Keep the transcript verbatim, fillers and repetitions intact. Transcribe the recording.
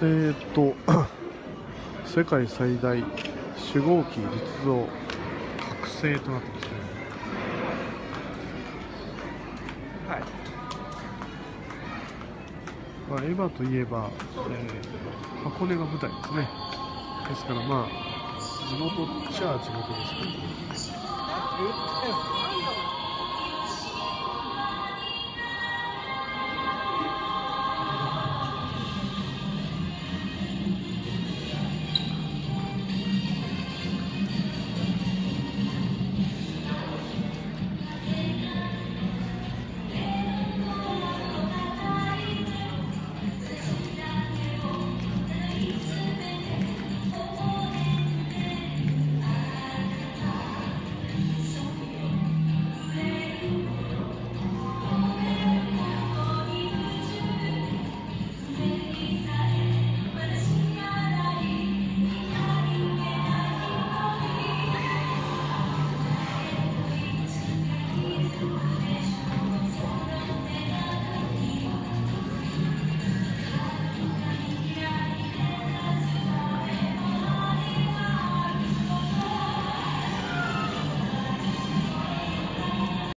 えー、っと世界最大主号機立像覚醒となってますね。はい。まあ、エヴァといえば、えー、箱根が舞台ですね。ですからまあ地元っちゃ地元ですけど。